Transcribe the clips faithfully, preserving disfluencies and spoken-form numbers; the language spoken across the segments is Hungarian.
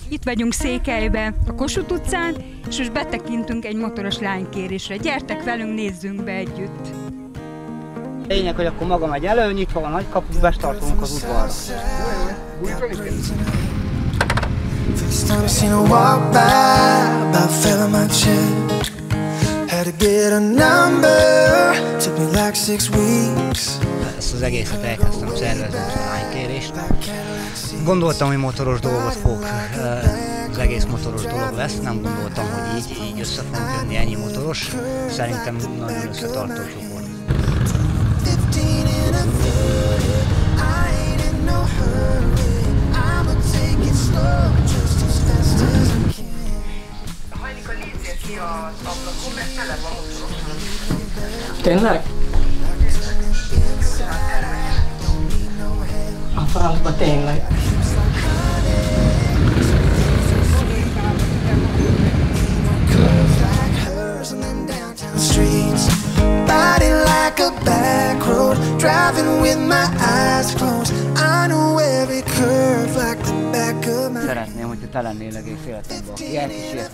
Itt vagyunk Székelyben, a Kossuth utcán, és most betekintünk egy motoros lánykérésre. Gyertek velünk, nézzünk be együtt! Lényeg, hogy akkor maga megy elő, nyitva a nagy kapuk, bestartolunk az udvarra. Ezt az egészet elkezdtem szervezni, a lánykérést. Gondoltam, hogy motoros dolgot fog, az egész motoros dolog lesz. Nem gondoltam, hogy így, így össze fogunk jönni ennyi motoros. Szerintem nagyon összetartó csoport. Hajlik a lézér ki az ablakon, mert tele van motorosan. Tényleg? A francba tényleg. Szeretném, hogyha te lennél egész életemben, aki elkísért,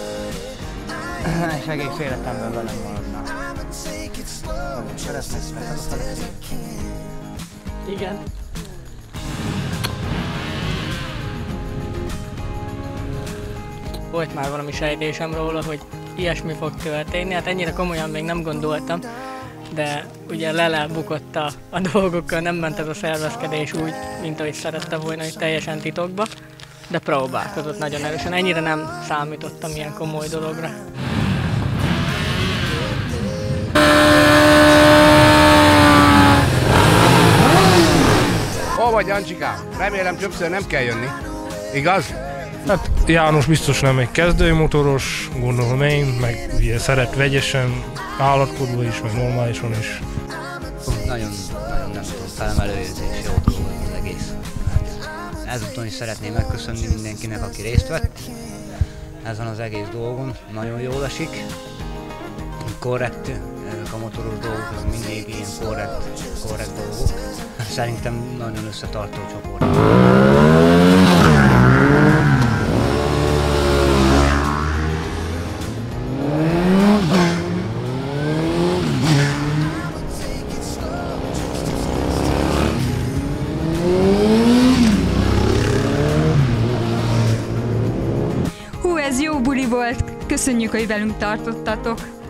és egész életemben velem maradnál. Szeretnék, mert az a feleség. Igen. Volt már valami sejtésem róla, hogy ilyesmi fog történni, hát ennyire komolyan még nem gondoltam, de ugye lelebukott a, a dolgokkal, nem ment ez a szervezkedés úgy, mint ahogy szerette volna, hogy teljesen titokba, de próbálkozott nagyon erősen. Ennyire nem számítottam ilyen komoly dologra. Hol vagy, Jancsikám? Remélem többször nem kell jönni. Igaz? Hát János biztos nem egy kezdőmotoros, gondolom én, meg ugye szeret vegyesen, állatkodva is, meg normálisan is. Nagyon, nagyon nem tudom, felemelő érzés, jó dolog az egész. Ezúton is szeretném megköszönni mindenkinek, aki részt vett ezen az egész dolgon. Nagyon jól esik. Korrekt, ezek a motoros dolgok, ez mindig ilyen korrekt, korrekt dolgok. Szerintem nagyon összetartó csoport. Hú, ez jó buli volt! Köszönjük, hogy velünk tartottatok!